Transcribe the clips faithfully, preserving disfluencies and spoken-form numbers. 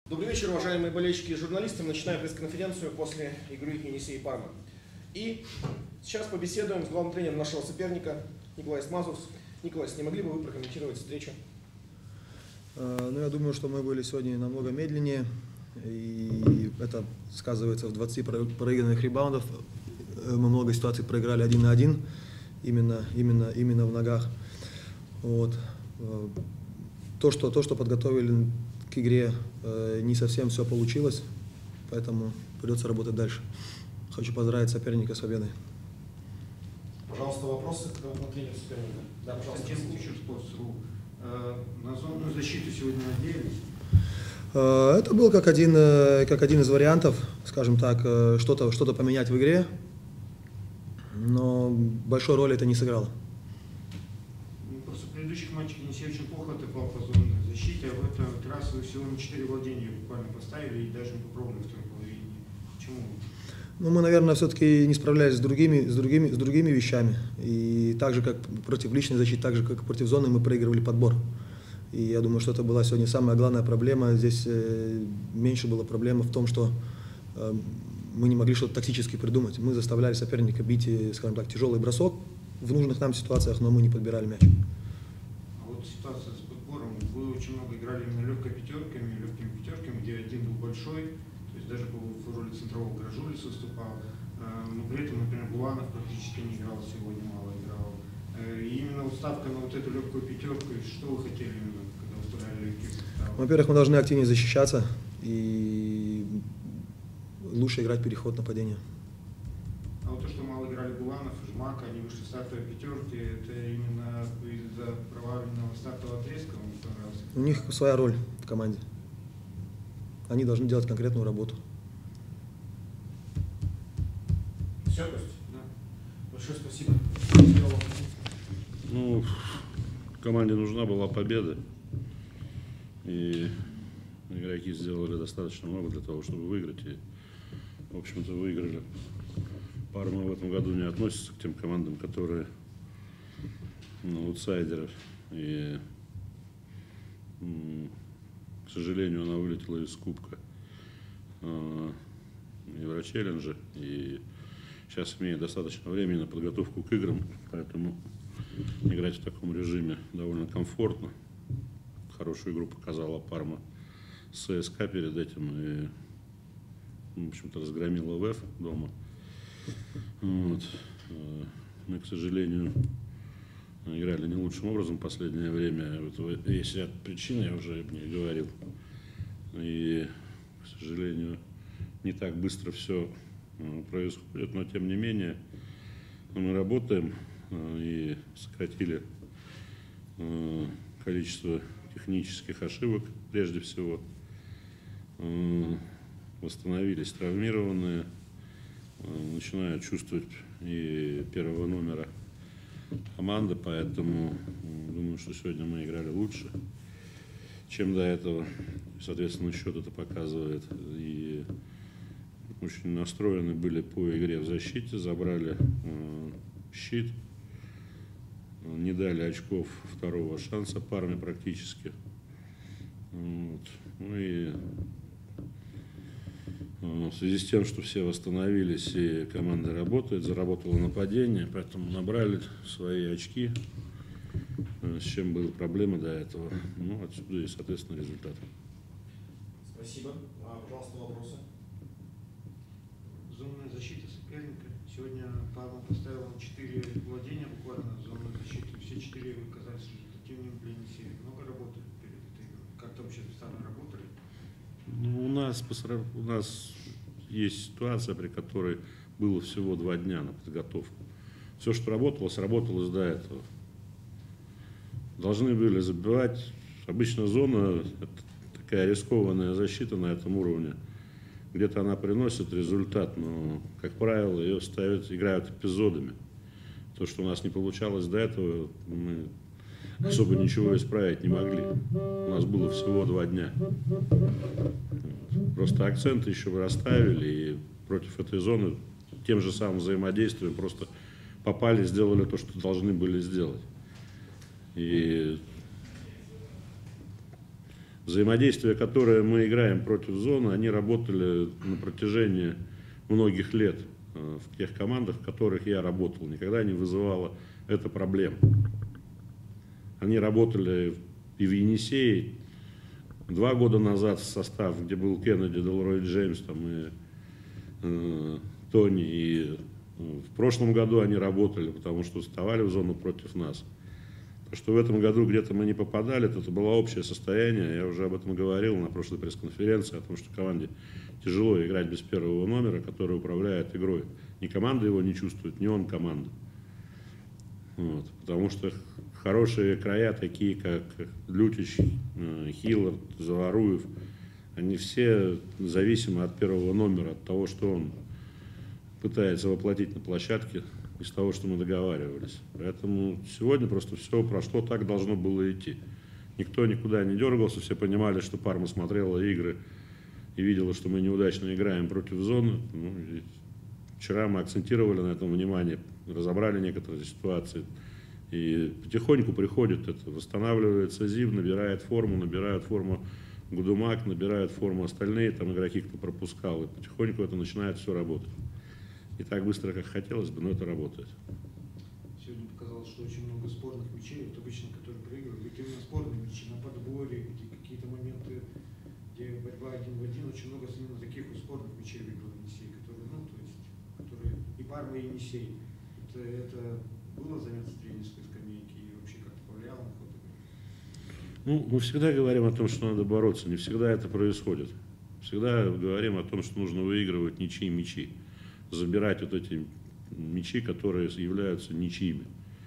Добрый вечер, уважаемые болельщики и журналисты. Мы начинаем пресс-конференцию после игры Енисей и Парма. И сейчас побеседуем с главным тренером нашего соперника Николаем Мазурс. Николай, не могли бы вы прокомментировать встречу? Ну, я думаю, что мы были сегодня намного медленнее, и это сказывается в двадцати проигранных ребаундов. Мы много ситуаций проиграли один на один, именно, именно, именно в ногах. Вот. То, что, то, что подготовили к игре, не совсем все получилось, поэтому придется работать дальше. Хочу поздравить соперника с победой. Пожалуйста, вопросы к главному тренеру соперника. Да, пожалуйста. На зону защиты сегодня надеялись? Это был как один, как один из вариантов, скажем так, что-то что-то поменять в игре, но большой роли это не сыграло. Просто в предыдущих матчах Енисей очень плохо атаковал по зонной защите, а в этот раз вы всего на четыре владения буквально поставили и даже не попробовали в второй половине. Почему? Ну, мы, наверное, все-таки не справлялись с другими, с, другими, с другими вещами. И так же, как против личной защиты, так же, как и против зоны, мы проигрывали подбор. И я думаю, что это была сегодня самая главная проблема. Здесь э, меньше была проблема в том, что э, мы не могли что-то тактически придумать. Мы заставляли соперника бить, скажем так, тяжелый бросок в нужных нам ситуациях, но мы не подбирали мяч. А вот ситуация с подбором. Вы очень много играли именно легкой пятерками, легкими пятерками, где один был большой. То есть даже в роли центрового Гражулис выступал, но при этом, например, Буланов практически не играл сегодня, мало играл. И именно вот ставка на вот эту легкую пятерку, что вы хотели именно, когда выставляли легкие составы? Во-первых, мы должны активнее защищаться и лучше играть переход нападения. А вот то, что мало играли Буланов, Жмак, они вышли в стартовой пятерки, это именно из-за проваленного стартового отрезка вам не понравился? У них своя роль в команде. Они должны делать конкретную работу. Все, Кость? Да. Большое спасибо. Ну, команде нужна была победа. И игроки сделали достаточно много для того, чтобы выиграть. И, в общем-то, выиграли. Парма в этом году не относится к тем командам, которые ну, аутсайдеры. И, к сожалению, она вылетела из Кубка Еврочелленджа. И сейчас имеет достаточно времени на подготовку к играм, поэтому играть в таком режиме довольно комфортно. Хорошую игру показала Парма с ЦСКА перед этим и, в общем-то, разгромила ВЭФ дома. Вот. Мы, к сожалению, играли не лучшим образом в последнее время. Вот, есть ряд причин, я уже не говорил. И, к сожалению, не так быстро все происходит, но тем не менее мы работаем и сократили количество технических ошибок прежде всего. Восстановились травмированные, начинают чувствовать и первого номера команды, поэтому думаю, что сегодня мы играли лучше, чем до этого. Соответственно, счет это показывает. И очень настроены были по игре в защите, забрали э, щит, не дали очков второго шанса Парме практически. Вот. Ну и в связи с тем, что все восстановились и команда работает, заработало нападение, поэтому набрали свои очки, с чем были проблемы до этого. Ну, отсюда и, соответственно, результат. Спасибо. А, пожалуйста, вопросы. Зонная защита соперника. Сегодня Парма поставила четыре владения буквально на зонную защиту. Все четыре оказались результативными для Енисея. Много работы перед этой игрой. Как-то вообще специально работали? Ну, у нас, у нас есть ситуация, при которой было всего два дня на подготовку. Все, что работало, сработалось до этого. Должны были забивать. Обычно зона – это такая рискованная защита на этом уровне. Где-то она приносит результат, но, как правило, ее ставят, играют эпизодами. То, что у нас не получалось до этого, мы особо ничего исправить не могли. У нас было всего два дня. Просто акценты еще расставили, и против этой зоны тем же самым взаимодействием просто попали, сделали то, что должны были сделать. И взаимодействия, которые мы играем против зоны, они работали на протяжении многих лет в тех командах, в которых я работал. Никогда не вызывало это проблем. Они работали и в Енисее два года назад в состав, где был Кеннеди, Делрой Джеймс там, и э, Тони. И э, в прошлом году они работали, потому что вставали в зону против нас. То, что в этом году где-то мы не попадали, это было общее состояние. Я уже об этом говорил на прошлой пресс-конференции, о том, что команде тяжело играть без первого номера, который управляет игрой. Ни команда его не чувствует, ни он команда. Вот. Потому что хорошие края, такие как Лютич, Хиллард, Заваруев, они все зависимы от первого номера, от того, что он пытается воплотить на площадке, из того, что мы договаривались. Поэтому сегодня просто все прошло, так должно было идти. Никто никуда не дергался, все понимали, что Парма смотрела игры и видела, что мы неудачно играем против зоны. Ну, вчера мы акцентировали на этом внимание, разобрали некоторые ситуации. И потихоньку приходит это, восстанавливается ЗИВ, набирает форму, набирают форму Гудумак, набирают форму остальные там игроки, кто пропускал. И потихоньку это начинает все работать. Не так быстро, как хотелось бы, но это работает. Сегодня показалось, что очень много спорных мячей, вот обычно, которые проигрывают, ведь именно спорные мячи, на подборе, какие-то моменты, где борьба один в один, очень много именно таких вот спорных мячей выиграл Енисей, которые, ну, то есть, которые и Парма, и Енисей. Это, это было занято с тренерской скамейки и вообще как-то повлияло на ход игры? Ну, мы всегда говорим о том, что надо бороться, не всегда это происходит. Всегда говорим о том, что нужно выигрывать ничьи мячи. Забирать вот эти мячи, которые являются ничьими.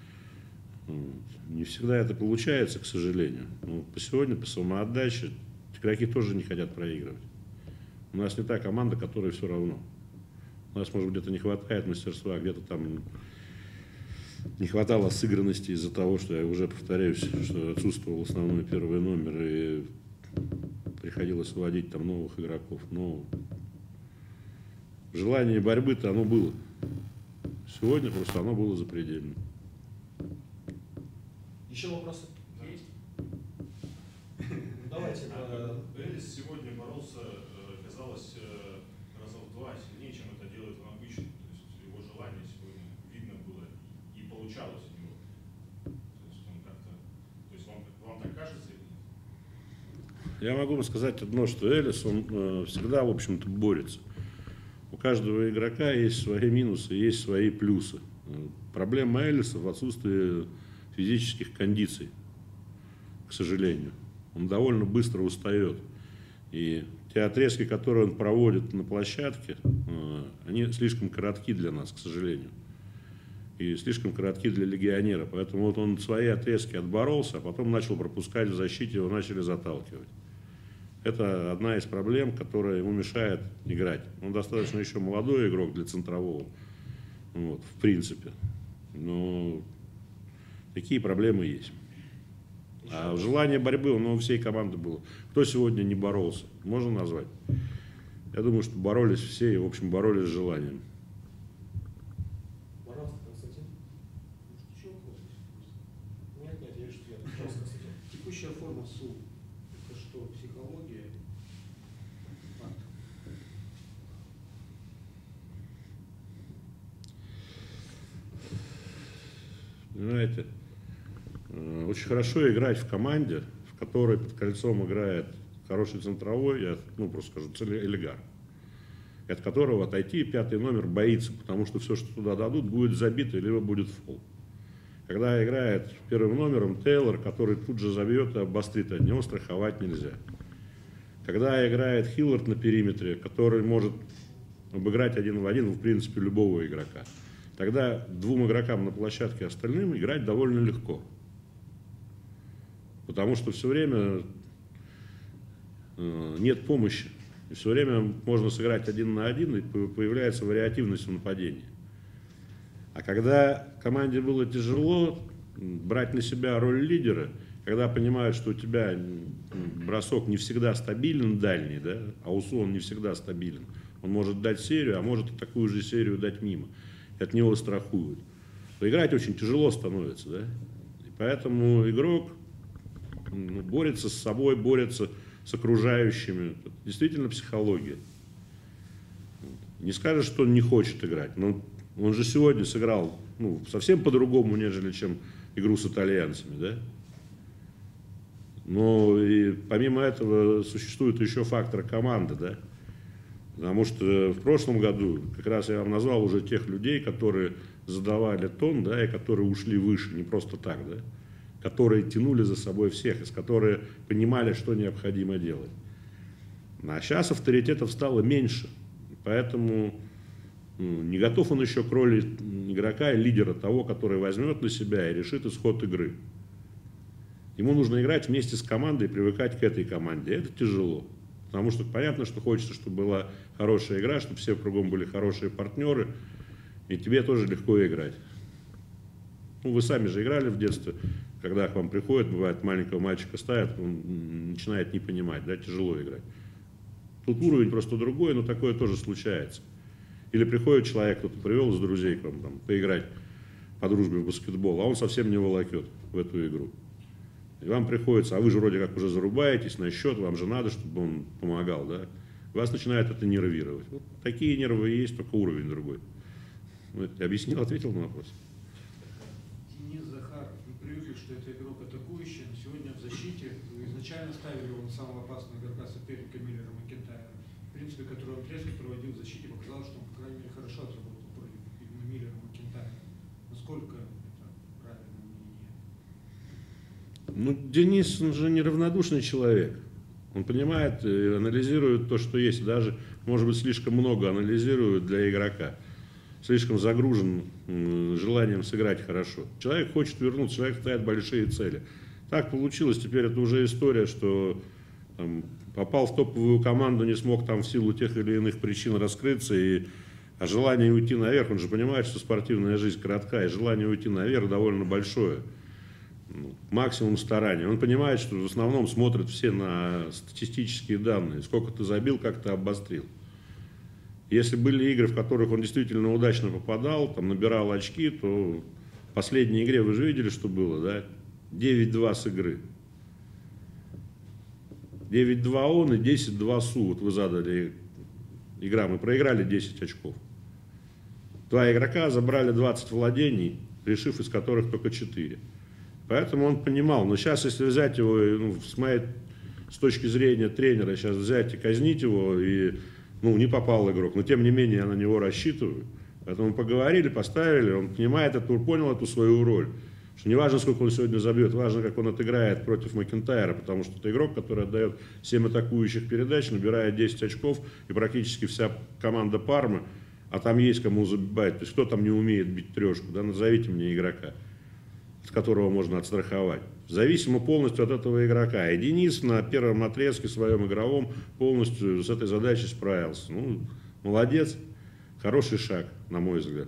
Не всегда это получается, к сожалению. Но по сегодня, по самоотдаче, игроки тоже не хотят проигрывать. У нас не та команда, которой все равно. У нас, может, где-то не хватает мастерства, где-то там не хватало сыгранности из-за того, что, я уже повторяюсь, что отсутствовал основной первый номер и приходилось вводить там новых игроков. Но желание борьбы-то оно было. Сегодня просто оно было запредельным. Еще вопросы? Есть? Давайте. Элис сегодня боролся, казалось, раза в два сильнее, чем это делает он обычно. То есть его желание сегодня видно было и получалось у него. То есть он как-то, то есть вам, вам так кажется или нет? Я могу вам сказать одно, что Элис, он э, всегда, в общем-то, борется. У каждого игрока есть свои минусы, есть свои плюсы. Проблема Элиса в отсутствии физических кондиций, к сожалению. Он довольно быстро устает. И те отрезки, которые он проводит на площадке, они слишком коротки для нас, к сожалению. И слишком коротки для легионера. Поэтому вот он свои отрезки отборолся, а потом начал пропускать в защите, его начали заталкивать. Это одна из проблем, которая ему мешает играть. Он достаточно еще молодой игрок для центрового, вот, в принципе. Но такие проблемы есть. А желание борьбы у всей команды было. Кто сегодня не боролся? Можно назвать? Я думаю, что боролись все и, в общем, боролись с желанием. Пожалуйста, Константин. Может, еще вопрос? Нет, нет, я вижу, что нет. Пожалуйста, Константин. Текущая форма СУ, это что, психология? Факт. Понимаете, очень хорошо играть в команде, в которой под кольцом играет хороший центровой, я ну, просто скажу, элегар, от которого отойти пятый номер боится, потому что все, что туда дадут, будет забито, либо будет фол. Когда играет первым номером Тейлор, который тут же забьет и обострит, от него страховать нельзя. Когда играет Хиллард на периметре, который может обыграть один в один, в принципе, любого игрока, тогда двум игрокам на площадке остальным играть довольно легко. Потому что все время нет помощи. И все время можно сыграть один на один, и появляется вариативность в нападении. А когда команде было тяжело брать на себя роль лидера, когда понимают, что у тебя бросок не всегда стабилен дальний, да, а УСУ он не всегда стабилен. Он может дать серию, а может такую же серию дать мимо. И от него страхуют. То играть очень тяжело становится. Да? И поэтому игрок ну, борется с собой, борется с окружающими. Это действительно психология. Не скажешь, что он не хочет играть, но он же сегодня сыграл ну, совсем по-другому, нежели чем игру с итальянцами, да? Но и помимо этого существует еще фактор команды, да? Потому что в прошлом году, как раз я вам назвал уже тех людей, которые задавали тон, да, и которые ушли выше, не просто так, да? Которые тянули за собой всех, из которых понимали, что необходимо делать. А сейчас авторитетов стало меньше, поэтому ну, не готов он еще к роли игрока и лидера, того, который возьмет на себя и решит исход игры. Ему нужно играть вместе с командой и привыкать к этой команде. Это тяжело, потому что понятно, что хочется, чтобы была хорошая игра, чтобы все кругом были хорошие партнеры, и тебе тоже легко играть. Ну, вы сами же играли в детстве, когда к вам приходит, бывает, маленького мальчика ставят, он начинает не понимать, да, тяжело играть. Тут уровень просто другой, но такое тоже случается. Или приходит человек, кто-то привел из друзей к вам там, поиграть по дружбе в баскетбол, а он совсем не волокет в эту игру. И вам приходится, а вы же вроде как уже зарубаетесь на счет, вам же надо, чтобы он помогал, да? Вас начинает это нервировать. Вот такие нервы есть, только уровень другой. Ну, я объяснил, ответил на вопрос. Денис Захаров, мы привыкли, что это игрок атакующий, но сегодня в защите вы изначально ставили его на самого опасного игрока соперника Миллера Макентайра. В принципе, который он резко проводил в защите, показалось, что он, по крайней мере, хорошо отработал против именно Миллера Макентайра. Насколько это правильное мнение? Ну, Денис, он же неравнодушный человек. Он понимает и анализирует то, что есть. Даже, может быть, слишком много анализирует для игрока. Слишком загружен желанием сыграть хорошо. Человек хочет вернуться, человек ставит большие цели. Так получилось, теперь это уже история, что там, попал в топовую команду, не смог там в силу тех или иных причин раскрыться, и, а желание уйти наверх, он же понимает, что спортивная жизнь коротка, и желание уйти наверх довольно большое. Ну, максимум старания. Он понимает, что в основном смотрят все на статистические данные, сколько ты забил, как ты обострил. Если были игры, в которых он действительно удачно попадал, там набирал очки, то в последней игре вы же видели, что было, да? девять-два с игры. девять-два он и десять-два Су. Вот вы задали игра, мы проиграли десять очков. Два игрока забрали двадцать владений, решив из которых только четыре. Поэтому он понимал, но сейчас, если взять его, ну, с моей с точки зрения тренера, сейчас взять и казнить его, и, ну, не попал игрок, но тем не менее я на него рассчитываю. Поэтому поговорили, поставили, он понимает эту, понял эту свою роль. Что не важно, сколько он сегодня забьет, важно, как он отыграет против Макентайра, потому что это игрок, который отдает семь атакующих передач, набирает десять очков, и практически вся команда Пармы, а там есть кому забивать. То есть кто там не умеет бить трешку, да, назовите мне игрока, с которого можно отстраховать. Зависимо полностью от этого игрока. И Денис на первом отрезке своем игровом полностью с этой задачей справился. Ну, молодец, хороший шаг, на мой взгляд.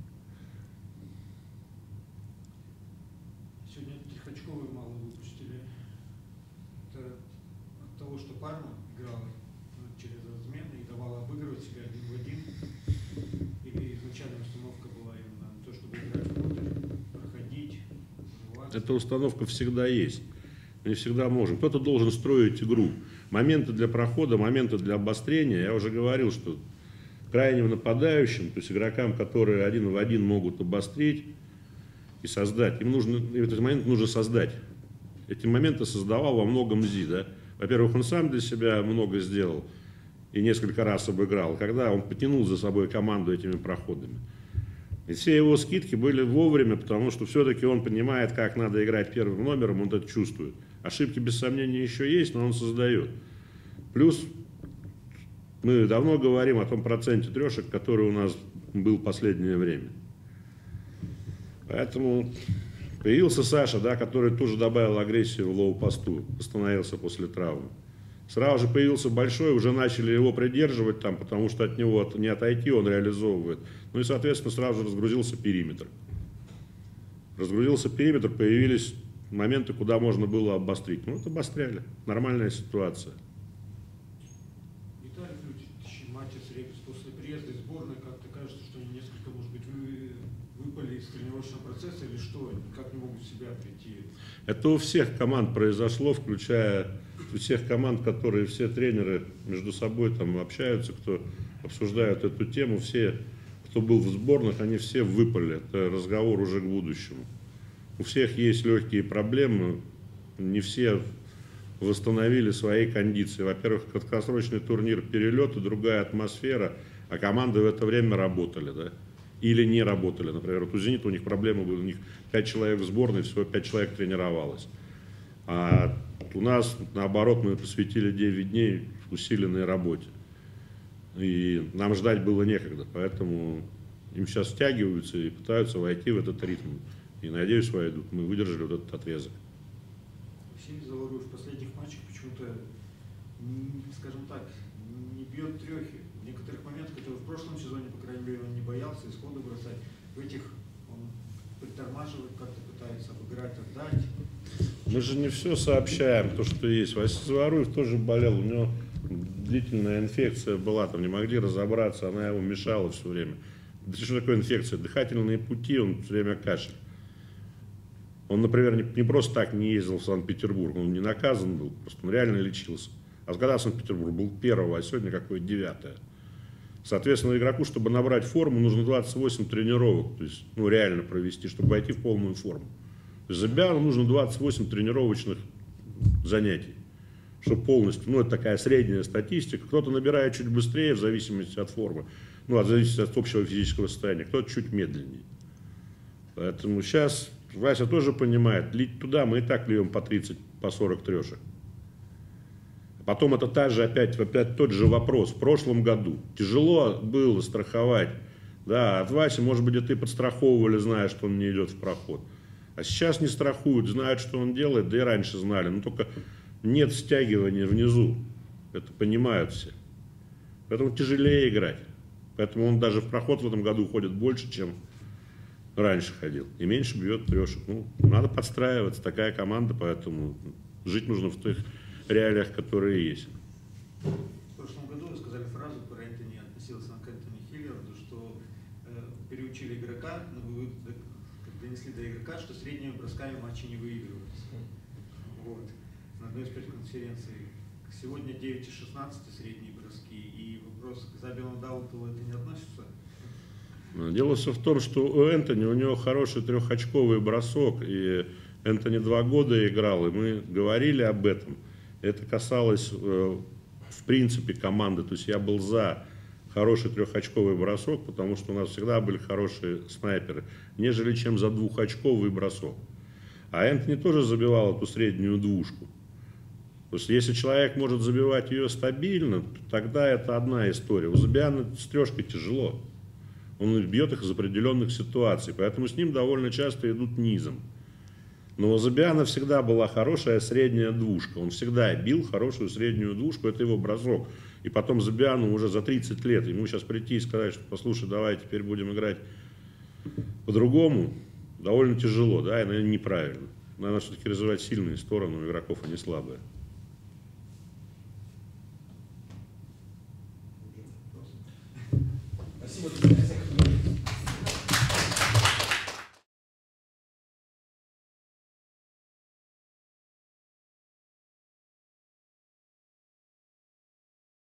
Сегодня таких очков вы мало выпустили. Это от того, что Парма играла через размены и давала обыгрывать себя один в один? Или изначальная установка была именно на то, чтобы играть внутрь, проходить? Эта установка всегда есть. Мы всегда можем. Кто-то должен строить игру. Моменты для прохода, моменты для обострения. Я уже говорил, что крайним нападающим, то есть игрокам, которые один в один могут обострить и создать, им нужно, этот момент нужно создать. Эти моменты создавал во многом Зи. Да? Во-первых, он сам для себя много сделал и несколько раз обыграл, когда он потянул за собой команду этими проходами. И все его скидки были вовремя, потому что все-таки он понимает, как надо играть первым номером, он это чувствует. Ошибки, без сомнения, еще есть, но он создает. Плюс мы давно говорим о том проценте трешек, который у нас был в последнее время. Поэтому появился Саша, да, который тоже добавил агрессию в лоу-посту, остановился после травмы. Сразу же появился Большой, уже начали его придерживать там, потому что от него не отойти, он реализовывает. Ну и, соответственно, сразу же разгрузился периметр. Разгрузился периметр, появились моменты, куда можно было обострить. Ну, это обостряли. Нормальная ситуация. Виталий Флютич, матча с Репс после приезда из сборной, как-то кажется, что они несколько, может быть, вы, выпали из тренировочного процесса или что? Как не могут в себя прийти? Это у всех команд произошло, включая у всех команд, которые все тренеры между собой там общаются, кто обсуждают эту тему, все, кто был в сборных, они все выпали. Это разговор уже к будущему. У всех есть легкие проблемы, не все восстановили свои кондиции. Во-первых, краткосрочный турнир, перелеты, другая атмосфера, а команды в это время работали, да? Или не работали. Например, вот у «Зенита» у них проблемы были, у них пять человек в сборной, всего пять человек тренировалось. А у нас, наоборот, мы посвятили девять дней усиленной работе. И нам ждать было некогда, поэтому им сейчас стягиваются и пытаются войти в этот ритм. И, надеюсь, войдут. Мы выдержали вот этот отрезок. Алексей Заваруев в последних матчах почему-то, скажем так, не бьет трехи. В некоторых моментах, которые в прошлом сезоне, по крайней мере, он не боялся исхода бросать, в этих он притормаживает, как-то пытается обыграть, отдать. Мы же не все сообщаем, то, что есть. Василий Заваруев тоже болел, у него длительная инфекция была, там не могли разобраться, она его мешала все время. Да что такое инфекция? Дыхательные пути, он все время кашель. Он, например, не, не просто так не ездил в Санкт-Петербург, он не наказан был, просто он реально лечился. А когда Санкт-Петербург был первого, а сегодня какое девятое. Соответственно, игроку, чтобы набрать форму, нужно двадцать восемь тренировок, то есть, ну, реально провести, чтобы войти в полную форму. То есть Забиану нужно двадцать восемь тренировочных занятий, чтобы полностью, ну, это такая средняя статистика. Кто-то набирает чуть быстрее, в зависимости от формы, ну, от зависимости от общего физического состояния, кто-то чуть медленнее. Поэтому сейчас Вася тоже понимает, лить туда мы и так льем по тридцать, по сорок трешек. Потом это та же опять, опять тот же вопрос. В прошлом году тяжело было страховать. Да, от Васи, может быть, и ты подстраховывали, зная, что он не идет в проход. А сейчас не страхуют, знают, что он делает, да и раньше знали. Но только нет стягивания внизу. Это понимают все. Поэтому тяжелее играть. Поэтому он даже в проход в этом году уходит больше, чем раньше ходил. И меньше бьет трешек. Ну, надо подстраиваться. Такая команда, поэтому жить нужно в тех реалиях, которые есть. В прошлом году вы сказали фразу про Энтони, относился к Энтони Хиллерду, что э, переучили игрока, но вы донесли до игрока, что средними бросками матчи не выигрываются. Вот. На одной из пресс-конференций сегодня девять и шестнадцать средние броски, и вопрос к Забелу Даутову это не относится? Дело все в том, что у Энтони, у него хороший трехочковый бросок, и Энтони два года играл, и мы говорили об этом. Это касалось, э, в принципе, команды. То есть я был за хороший трехочковый бросок, потому что у нас всегда были хорошие снайперы, нежели чем за двухочковый бросок. А Энтони тоже забивал эту среднюю двушку. То есть если человек может забивать ее стабильно, то тогда это одна история. У Забиана с трешкой тяжело. Он бьет их из определенных ситуаций, поэтому с ним довольно часто идут низом. Но у Забиана всегда была хорошая средняя двушка. Он всегда бил хорошую среднюю двушку, это его бросок. И потом Забиану уже за тридцать лет, ему сейчас прийти и сказать, что послушай, давай теперь будем играть по-другому, довольно тяжело, да, и, наверное, неправильно. Надо все-таки развивать сильные стороны у игроков, а не слабые. Спасибо.